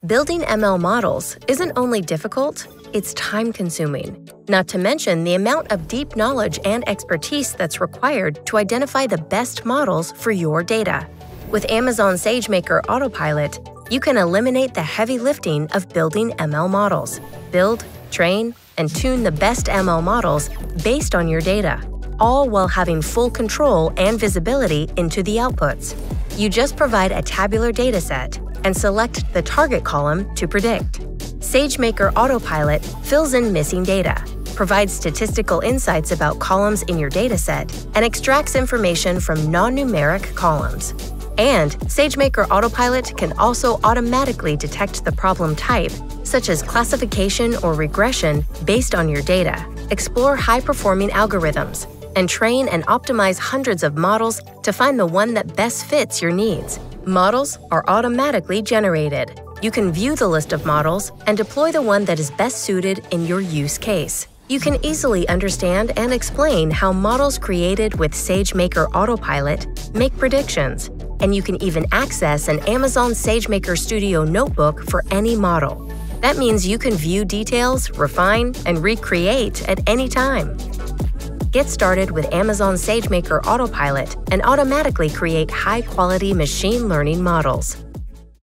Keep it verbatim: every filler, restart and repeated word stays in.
Building M L models isn't only difficult, it's time-consuming. Not to mention the amount of deep knowledge and expertise that's required to identify the best models for your data. With Amazon SageMaker Autopilot, you can eliminate the heavy lifting of building M L models. Build, train, and tune the best M L models based on your data, all while having full control and visibility into the outputs. You just provide a tabular dataset and select the target column to predict. SageMaker Autopilot fills in missing data, provides statistical insights about columns in your dataset, and extracts information from non-numeric columns. And SageMaker Autopilot can also automatically detect the problem type, such as classification or regression based on your data, explore high-performing algorithms, and train and optimize hundreds of models to find the one that best fits your needs. Models are automatically generated. You can view the list of models and deploy the one that is best suited in your use case. You can easily understand and explain how models created with SageMaker Autopilot make predictions, and you can even access an Amazon SageMaker Studio notebook for any model. That means you can view details, refine, and recreate at any time. Get started with Amazon SageMaker Autopilot and automatically create high-quality machine learning models.